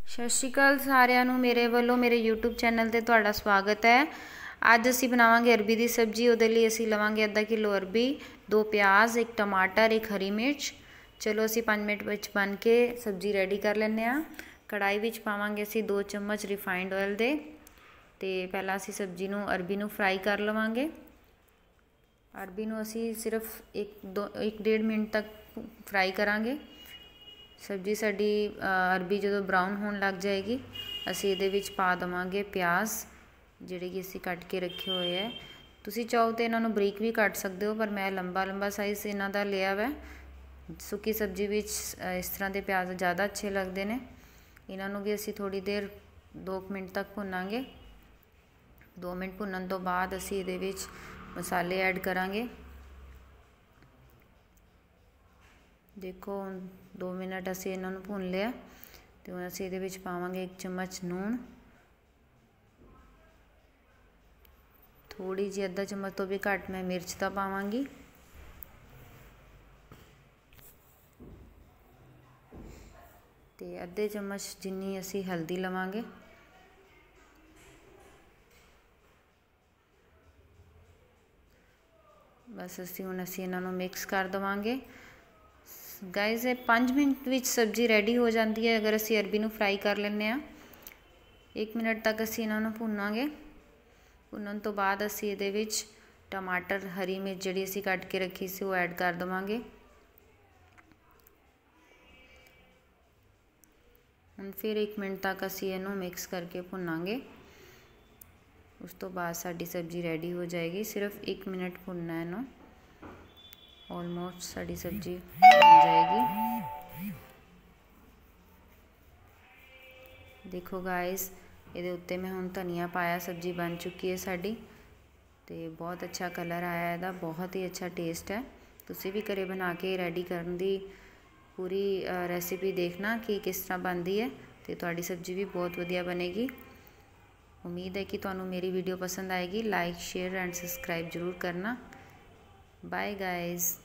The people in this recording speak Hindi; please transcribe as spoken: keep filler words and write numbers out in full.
सत श्री अकाल सारिਆਂ ਨੂੰ मेरे ਵੱਲੋਂ मेरे यूट्यूब चैनल ਤੇ ਤੁਹਾਡਾ स्वागत है। ਅੱਜ ਅਸੀਂ ਬਣਾਵਾਂਗੇ अरबी ਦੀ सब्जी। ਉਹਦੇ ਲਈ ਅਸੀਂ ਲਵਾਂਗੇ ਅੱਧਾ किलो अरबी, दो प्याज, एक टमाटर, एक हरी मिर्च। चलो ਅਸੀਂ पाँच मिनट ਵਿੱਚ बन के सब्जी रेडी कर ਲੈਂਦੇ ਹਾਂ। कढ़ाई ਵਿੱਚ ਪਾਵਾਂਗੇ ਅਸੀਂ दो चम्मच रिफाइंड ऑयल ਦੇ ਤੇ ਪਹਿਲਾਂ ਅਸੀਂ सब्जी ਨੂੰ अरबी ਨੂੰ फ्राई कर ਲਵਾਂਗੇ। अरबी ਨੂੰ ਅਸੀਂ सिर्फ एक दो एक डेढ़ मिनट तक फ्राई करांगे। सब्जी साड़ी अरबी जो ब्राउन होने लग जाएगी असी ये पा देवांगे प्याज जिहड़े कि असी कट के रखे हुए है। तुसी चाहो तो इन्हों बरीक भी कट सकते हो, पर मैं लंबा लंबा साइज़ इन्हों का लिया वै। सुक्की सब्जी विच इस तरह के प्याज ज़्यादा अच्छे लगते हैं। इन्हों भी असी थोड़ी देर दो मिनट तक भुनांगे। दो मिनट भुनन तो बाद असी ये मसाले ऐड करांगे। देखो दो मिनट असी इन्हों भुन लिया तो हम असी ये पावांगे एक चम्मच नून, थोड़ी जी अद्धा चम्मच तो भी घट मैं मिर्च का पावांगी, ते अद्धे चम्मच जिन्नी असी हल्दी लवांगे। बस असी हुण असी इन्हों मिक्स कर देवांगे। गाइज ये पाँच मिनट विच सब्जी रेडी हो जाती है अगर असी अरबी नूं फ्राई कर लें। एक मिनट तक असी इन्हों भुनांगे। भुनन तो बाद असी ये विच टमाटर, हरी मिर्च जिहड़ी असी कट के रखी सी वो ऐड कर देवांगे। हुण फिर एक मिनट तक असी इहनूं मिक्स करके भुनांगे। उस तो बाद साडी सब्जी रेडी हो जाएगी। सिर्फ एक मिनट भुनना है इहनूं, ऑलमोस्ट साड़ी सब्जी बन जाएगी। देखो गाइस ये उत्ते मैं हुण धनिया पाया, सब्जी बन चुकी है साड़ी। तो बहुत अच्छा कलर आया इहदा, बहुत ही अच्छा टेस्ट है। तुसी भी घरे बना के रेडी करन दी पूरी रेसिपी देखना कि किस तरह बनती है, तो तुहाडी सब्जी भी बहुत वधिया बनेगी। उम्मीद है कि तुहानू मेरी वीडियो पसंद आएगी। लाइक, शेयर एंड सबसक्राइब जरूर करना। Bye guys.